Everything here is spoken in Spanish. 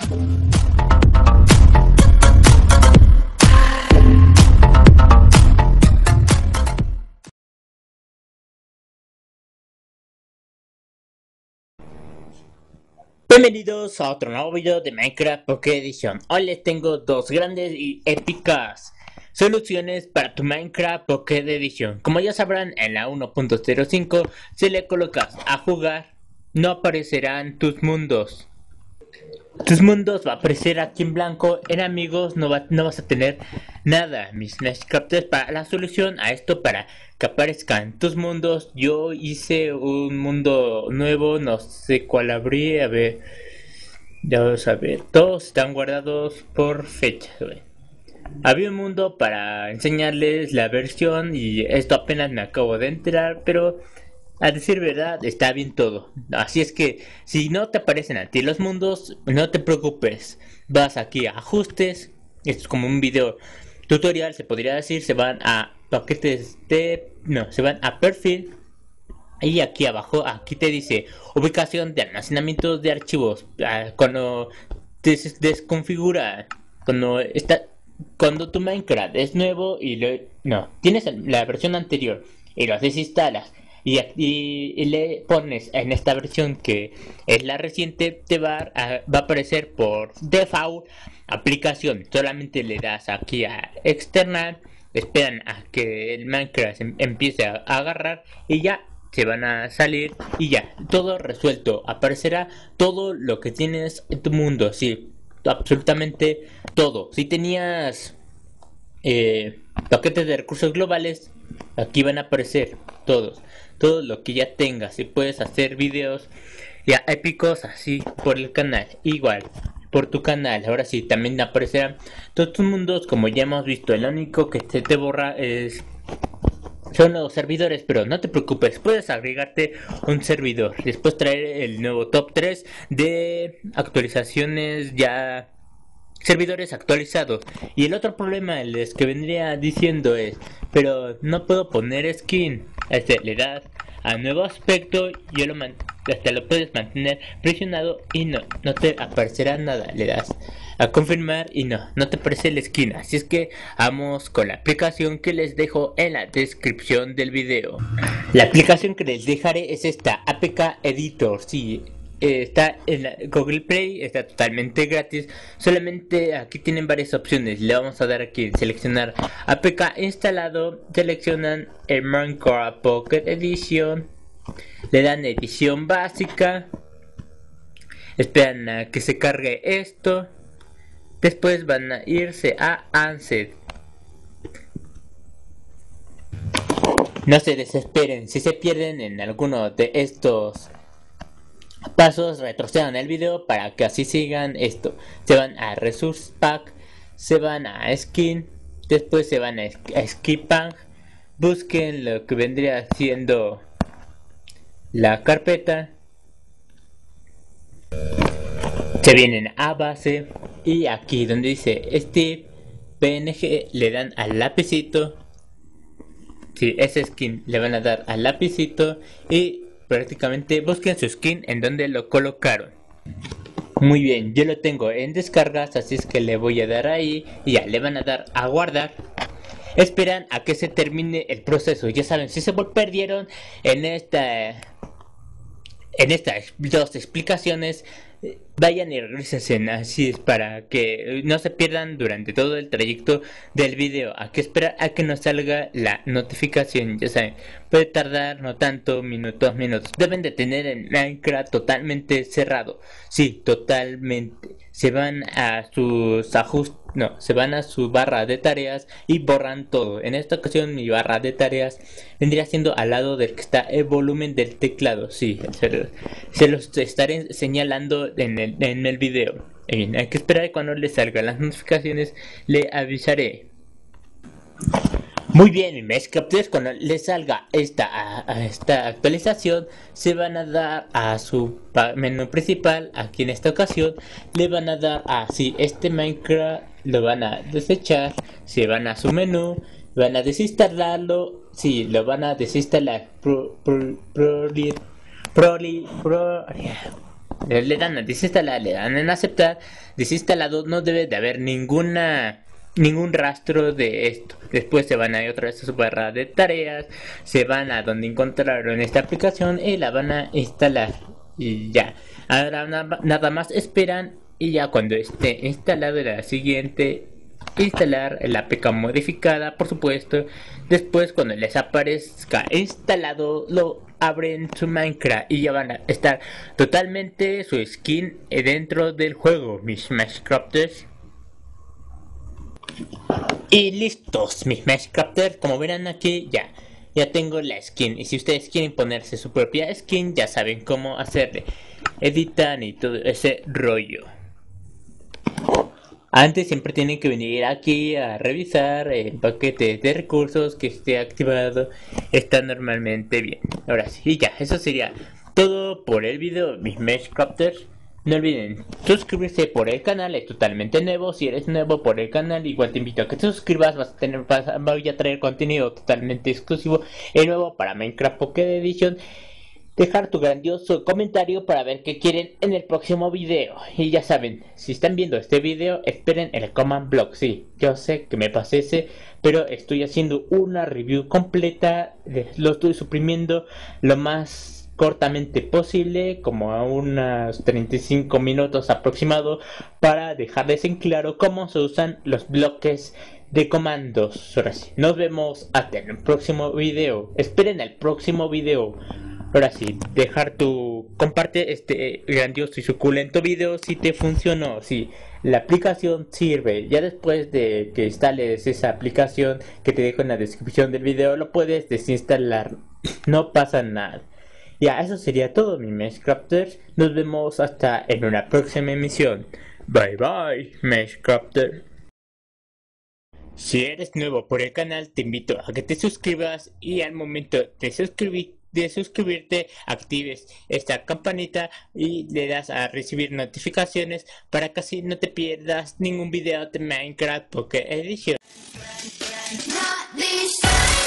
Bienvenidos a otro nuevo video de Minecraft Pocket Edition. Hoy les tengo dos grandes y épicas soluciones para tu Minecraft Pocket Edition. Como ya sabrán, en la 1.05, si le colocas a jugar, no aparecerán tus mundos. Tus mundos va a aparecer aquí en blanco. En amigos no vas a tener nada. Mis Minecrafters, para la solución a esto, para que aparezcan tus mundos, yo hice un mundo nuevo. No sé cuál abrí. A ver, vamos a ver. Todos están guardados por fecha. Había un mundo para enseñarles la versión y esto apenas me acabo de enterar, pero a decir verdad, está bien todo. Así es que si no te aparecen a ti los mundos, no te preocupes. Vas aquí a ajustes. Esto es como un video tutorial, se podría decir. Se van a paquetes de... No, se van a perfil. Y aquí abajo, aquí te dice ubicación de almacenamiento de archivos. Cuando te desconfigura, cuando tu Minecraft es nuevo y tienes la versión anterior y lo desinstalas y le pones en esta versión que es la reciente, te va a aparecer por default aplicación. Solamente le das aquí a external, esperan a que el Minecraft empiece a agarrar y ya se van a salir y ya, todo resuelto. Aparecerá todo lo que tienes en tu mundo, sí, absolutamente todo. Si tenías paquetes de recursos globales, aquí van a aparecer todo lo que ya tengas. Y puedes hacer videos ya épicos así por el canal, igual por tu canal. Ahora sí, también aparecerán todos tus mundos, como ya hemos visto. El único que se te borra son los servidores, pero no te preocupes, puedes agregarte un servidor, después traer el nuevo top 3 de actualizaciones, ya servidores actualizados. Y el otro problema es que vendría diciendo pero no puedo poner skin. Le das a nuevo aspecto y hasta lo puedes mantener presionado y no te aparecerá nada. Le das a confirmar y no te aparece la skin. Así es que vamos con la aplicación que les dejo en la descripción del video. La aplicación que les dejaré es esta, APK Editor. Sí, está en la Google Play, está totalmente gratis. Solamente aquí tienen varias opciones. Le vamos a dar aquí en seleccionar APK instalado. Seleccionan el Minecraft Pocket Edition. Le dan edición básica. Esperan a que se cargue esto. Después van a irse a Unset. No se desesperen si se pierden en alguno de estos pasos, retrocedan el video para que así sigan esto. Se van a Resource Pack, se van a Skin, después se van a Skipang, busquen lo que vendría siendo la carpeta, se vienen a base y aquí donde dice Steve PNG le dan al lapicito. Si ese skin le van a dar al lapicito y prácticamente busquen su skin en donde lo colocaron. Muy bien, yo lo tengo en descargas, así es que le voy a dar ahí y ya le van a dar a guardar. Esperan a que se termine el proceso. Ya saben, si se perdieron en estas dos explicaciones, vayan y regresen. Así es, para que no se pierdan durante todo el trayecto del video. Hay que esperar a que nos salga la notificación. Ya saben, puede tardar no tanto, minutos. Deben de tener el Minecraft totalmente cerrado. Sí, totalmente. Se van a sus ajustes, se van a su barra de tareas y borran todo. En esta ocasión mi barra de tareas vendría siendo al lado del que está el volumen del teclado. Sí, se los estaré señalando en el video. Bien, hay que esperar y cuando les salgan las notificaciones le avisaré. Muy bien, Minecrafters, cuando les salga esta actualización, se van a dar a su menú principal. Aquí en esta ocasión le van a dar a este Minecraft, lo van a desechar. Se van a su menú, van a desinstalarlo. Sí, lo van a desinstalar. le dan a desinstalar, le dan en aceptar. Desinstalado, no debe de haber ningún rastro de esto. Después se van a ir otra vez a su barra de tareas, se van a donde encontraron esta aplicación y la van a instalar. Y ya, ahora nada más esperan y ya cuando esté instalado la siguiente, instalar la APK modificada, por supuesto. Después cuando les aparezca instalado, lo abren su Minecraft y ya van a estar totalmente su skin dentro del juego, mis Minecrafters. Y listos, mis Minecrafters, como verán aquí ya tengo la skin. Y si ustedes quieren ponerse su propia skin, ya saben cómo hacerle. Editan y todo ese rollo. Antes siempre tienen que venir aquí a revisar el paquete de recursos que esté activado. Está normalmente bien. Ahora sí, ya, eso sería todo por el video, mis Meshcrafters. No olviden suscribirse por el canal, es totalmente nuevo. Si eres nuevo por el canal, igual te invito a que te suscribas. Voy a traer contenido totalmente exclusivo y nuevo para Minecraft Pocket Edition. Dejar tu grandioso comentario para ver qué quieren en el próximo video. Y ya saben, si están viendo este video, esperen el command block. Sí, yo sé que me pasé ese, pero estoy haciendo una review completa. Lo estoy suprimiendo lo más cortamente posible, como a unos 35 minutos aproximado, para dejarles en claro cómo se usan los bloques de comandos. Ahora sí, nos vemos hasta el próximo video. Esperen el próximo video. Ahora sí, comparte este grandioso y suculento video si te funcionó, si la aplicación sirve. Ya después de que instales esa aplicación que te dejo en la descripción del video, lo puedes desinstalar, no pasa nada. Ya, eso sería todo, mis Meshcrafters. Nos vemos hasta en una próxima emisión. Bye bye, Meshcrafter. Si eres nuevo por el canal, te invito a que te suscribas y al momento de suscribirte actives esta campanita y le das a recibir notificaciones para que así no te pierdas ningún video de Minecraft Pocket Edition.